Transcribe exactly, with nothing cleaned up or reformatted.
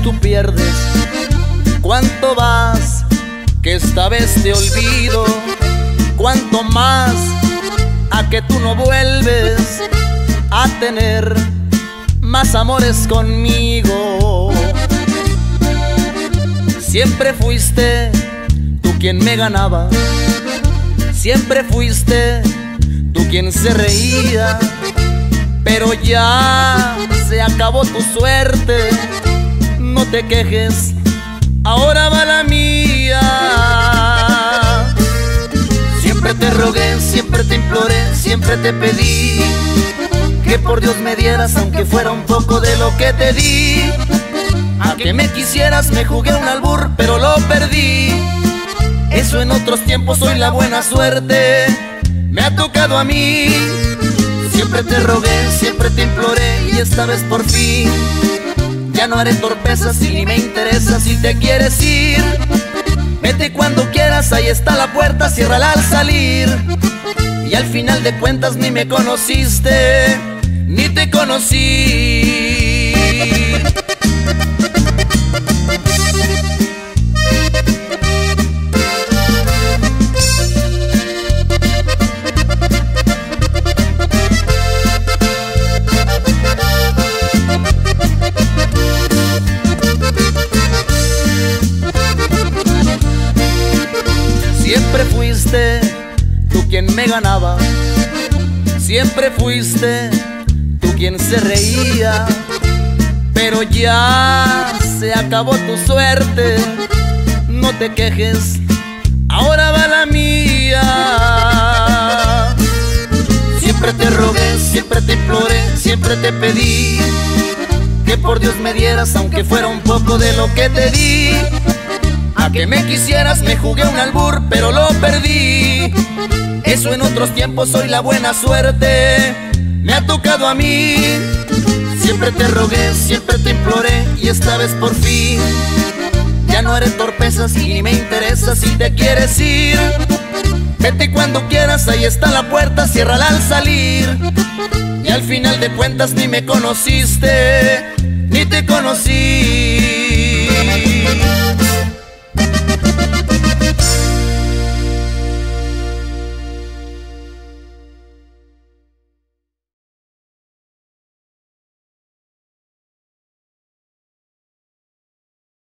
tú pierdes. ¿Cuánto vas que esta vez te olvido? ¿Cuánto más a que tú no vuelves a tener más amores conmigo? Siempre fuiste tú quien me ganaba, siempre fuiste tú quien se reía, pero ya se acabó tu suerte. No te quejes, ahora va la mía. Siempre te rogué, siempre te imploré, siempre te pedí que por Dios me dieras, aunque fuera un poco de lo que te di. A que me quisieras me jugué un albur, pero lo perdí. Eso en otros tiempos, soy la buena suerte me ha tocado a mí. Siempre te rogué, siempre te imploré, y esta vez por fin ya no haré torpezas y ni me interesa si te quieres ir. Vete cuando quieras, ahí está la puerta, ciérrala al salir. Y al final de cuentas ni me conociste, ni te conocí. Siempre fuiste tú quien me ganaba, siempre fuiste tú quien se reía, pero ya se acabó tu suerte. No te quejes, ahora va la mía. Siempre te rogué, siempre te imploré, siempre te pedí que por Dios me dieras, aunque fuera un poco de lo que te di. A que me quisieras me jugué un albur, pero lo perdí. Eso en otros tiempos, soy la buena suerte me ha tocado a mí. Siempre te rogué, siempre te imploré, y esta vez por fin ya no haré torpezas y ni me interesa si te quieres ir. Vete cuando quieras, ahí está la puerta, ciérrala al salir. Y al final de cuentas ni me conociste, ni te conocí.